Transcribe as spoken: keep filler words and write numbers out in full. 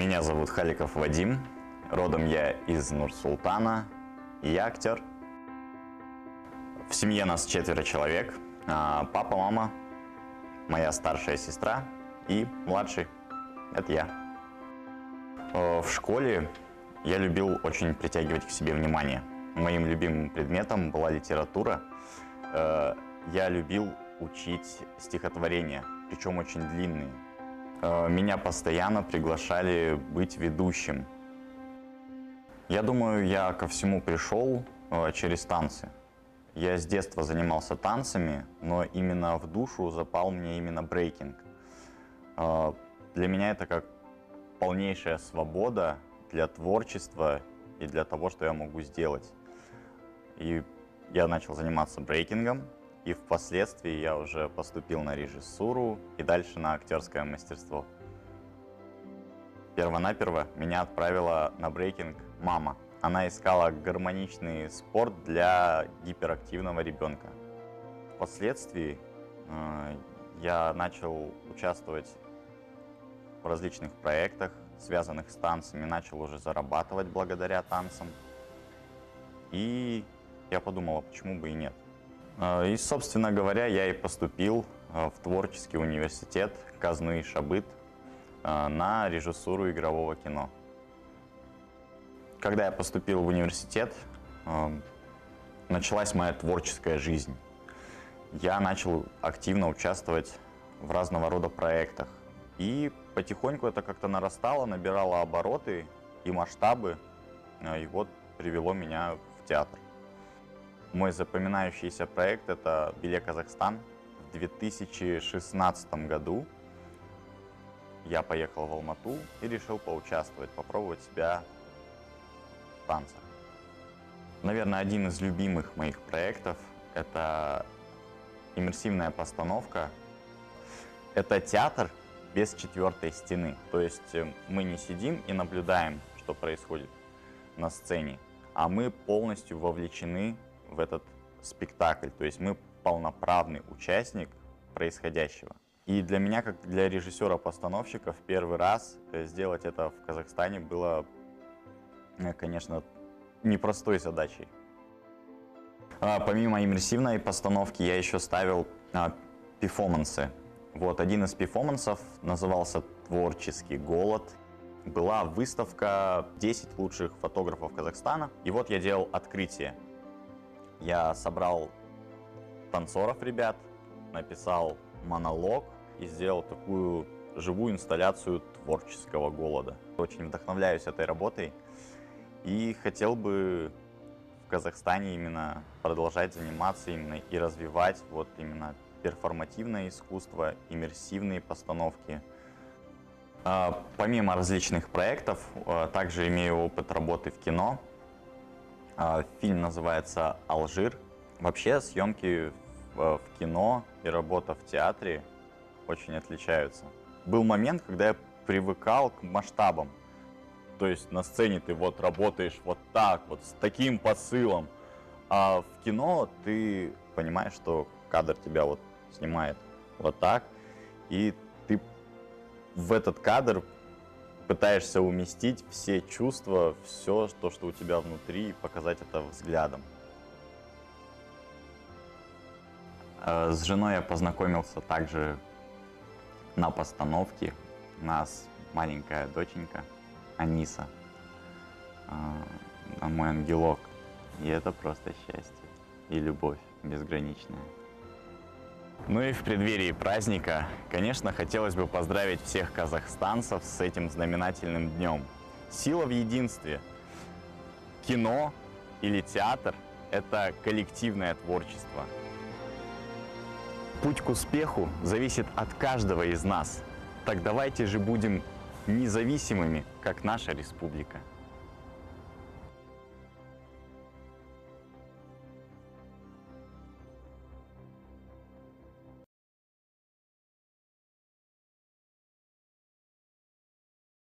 Меня зовут Халиков Вадим, родом я из Нур-Султана, и я актер. В семье нас четверо человек, папа, мама, моя старшая сестра и младший, это я. В школе я любил очень притягивать к себе внимание. Моим любимым предметом была литература. Я любил учить стихотворения, причем очень длинные. Меня постоянно приглашали быть ведущим. Я думаю, я ко всему пришел через танцы. Я с детства занимался танцами, но именно в душу запал мне именно брейкинг. Для меня это как полнейшая свобода для творчества и для того, что я могу сделать. И я начал заниматься брейкингом. И впоследствии я уже поступил на режиссуру и дальше на актерское мастерство. Первонаперво меня отправила на брейкинг мама. Она искала гармоничный спорт для гиперактивного ребенка. Впоследствии э, я начал участвовать в различных проектах, связанных с танцами, начал уже зарабатывать благодаря танцам. И я подумал, а почему бы и нет. И, собственно говоря, я и поступил в творческий университет Казны и Шабыт на режиссуру игрового кино. Когда я поступил в университет, началась моя творческая жизнь. Я начал активно участвовать в разного рода проектах. И потихоньку это как-то нарастало, набирало обороты и масштабы, и вот привело меня в театр. Мой запоминающийся проект – это «Беле Казахстан». В две тысячи шестнадцатом году я поехал в Алмату и решил поучаствовать, попробовать себя в танцах. Наверное, один из любимых моих проектов – это иммерсивная постановка. Это театр без четвертой стены. То есть мы не сидим и наблюдаем, что происходит на сцене, а мы полностью вовлечены в этот спектакль, то есть мы полноправный участник происходящего. И для меня, как для режиссера-постановщика, в первый раз сделать это в Казахстане было, конечно, непростой задачей. Помимо иммерсивной постановки я еще ставил перформансы. Вот один из перформансов назывался «Творческий голод». Была выставка десять лучших фотографов Казахстана, и вот я делал открытие. Я собрал танцоров, ребят, написал монолог и сделал такую живую инсталляцию творческого голода. Очень вдохновляюсь этой работой и хотел бы в Казахстане именно продолжать заниматься именно и развивать вот именно перформативное искусство, иммерсивные постановки. Помимо различных проектов, также имею опыт работы в кино. Фильм называется «Алжир». Вообще съемки в кино и работа в театре очень отличаются. Был момент, когда я привыкал к масштабам. То есть на сцене ты вот работаешь вот так, вот с таким посылом. А в кино ты понимаешь, что кадр тебя вот снимает вот так. И ты в этот кадр пытаешься уместить все чувства, все, то, что у тебя внутри, и показать это взглядом. С женой я познакомился также на постановке. У нас маленькая доченька Аниса, мой ангелок. И это просто счастье и любовь безграничная. Ну и в преддверии праздника, конечно, хотелось бы поздравить всех казахстанцев с этим знаменательным днем. Сила в единстве. Кино или театр – это коллективное творчество. Путь к успеху зависит от каждого из нас. Так давайте же будем независимыми, как наша республика.